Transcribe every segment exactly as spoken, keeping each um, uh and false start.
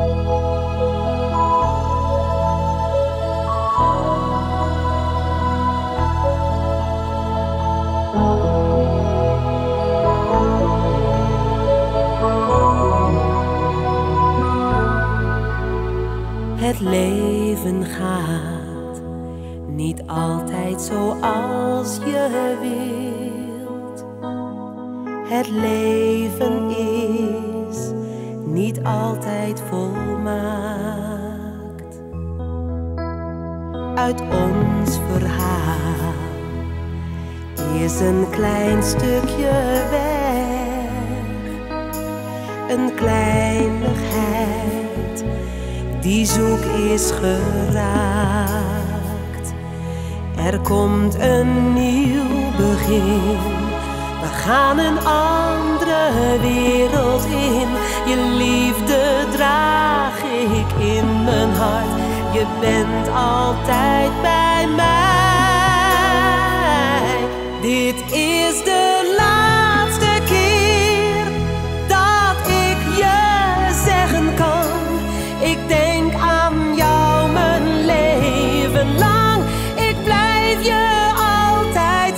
Het leven gaat niet altijd zoals je wilt. Het leven is niet altijd volmaakt. Uit ons verhaal is een klein stukje weg, een kleinigheid die zoek is geraakt. Er komt een nieuw begin, we gaan een andere wereld in. Je liefde draag ik in mijn hart, je bent altijd bij mij. Dit is de laatste keer dat ik je zeggen kan, ik denk aan jou mijn leven lang, ik blijf je altijd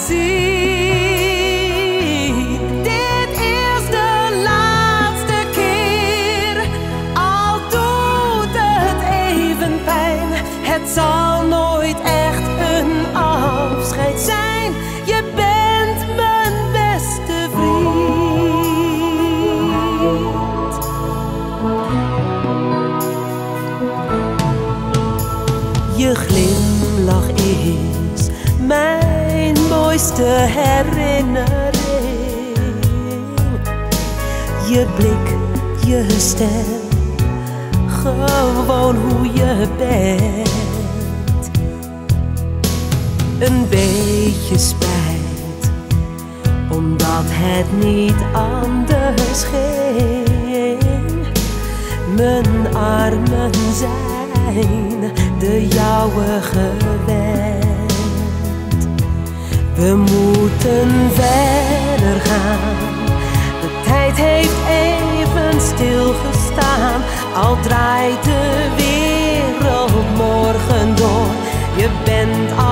zien. Dit is de laatste keer, al doet het even pijn. Het zal nooit echt een afscheid zijn, je bent mijn beste vriend. Je glimlach is mijn mooiste herinnering. Je blik, je stem, gewoon hoe je bent. Een beetje spijt, omdat het niet anders ging. Mijn armen zijn de jouwe gewend. We moeten verder gaan, de tijd heeft even stilgestaan. Al draait de wereld morgen door, je bent